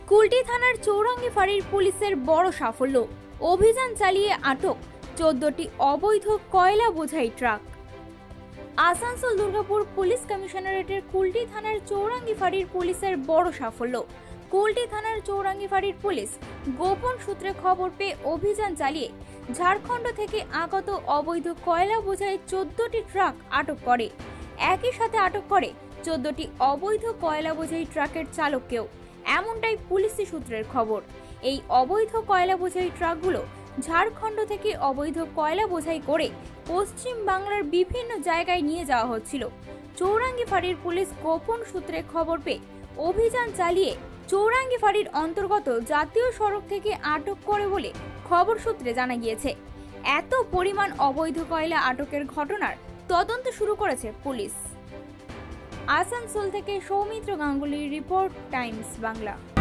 কুলটি থানার চৌরাঙ্গি ফাঁড়ির পুলিশের বড় সাফল্য, অভিযান চালিয়ে আটক 14টি অবৈধ কয়লা বোঝাই ট্রাক। আসানসোল দুর্গাপুর পুলিশ কমিশনারেটের কুলটি থানার চৌরাঙ্গি ফাঁড়ির পুলিশের বড় সাফল্য। কুলটি থানার চৌরাঙ্গি ফাঁড়ির পুলিশ গোপন সূত্রে খবর পেয়ে অভিযান চালিয়ে ঝাড়খণ্ড থেকে আগত অবৈধ কয়লা বোঝাই 14টি ট্রাক আটক করে। একই সাথে আটক করে 14টি অবৈধ কয়লা বোঝাই ট্রাকের চালককেও, এমনটাই পুলিশি সূত্রের খবর। এই অবৈধ কয়লা বোঝাই ট্রাকগুলো ঝাড়খণ্ড থেকে অবৈধ কয়লা বোঝাই করে পশ্চিম বাংলার বিভিন্ন জায়গায় নিয়ে যাওয়া হচ্ছিল। চৌরাঙ্গি ফাঁড়ির পুলিশ গোপন সূত্রে খবর পেয়ে অভিযান চালিয়ে চৌরাঙ্গি ফাঁড়ির অন্তর্গত জাতীয় সড়ক থেকে আটক করে বলে খবর সূত্রে জানা গিয়েছে। এত পরিমাণ অবৈধ কয়লা আটকের ঘটনার তদন্ত শুরু করেছে পুলিশ। আসানসোল থেকে সৌমিত্র গাঙ্গুলির রিপোর্ট, টাইমস বাংলা।